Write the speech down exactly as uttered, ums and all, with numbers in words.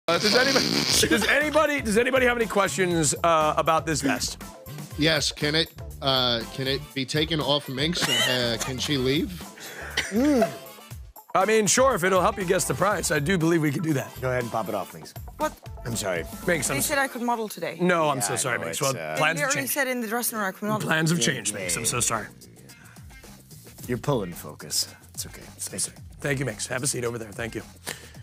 Uh, does anybody? Does anybody? Does anybody have any questions uh, about this vest? Yes. Can it? Uh, can it be taken off Minx? And, uh, can she leave? Mm. I mean, sure. If it'll help you guess the price, I do believe we could do that. Go ahead and pop it off, Minx. What? I'm sorry. Minx, I'm They said I could model today. No, I'm Yeah, so I sorry, know, Minx. it's, Well, uh, plans They have already changed. said in the dressing room I could model. Plans have Yeah, changed, yeah, Minx. I'm yeah, so yeah. sorry. You're pulling focus. It's okay. Stay safe. Thank you, Minx. Have a seat over there. Thank you.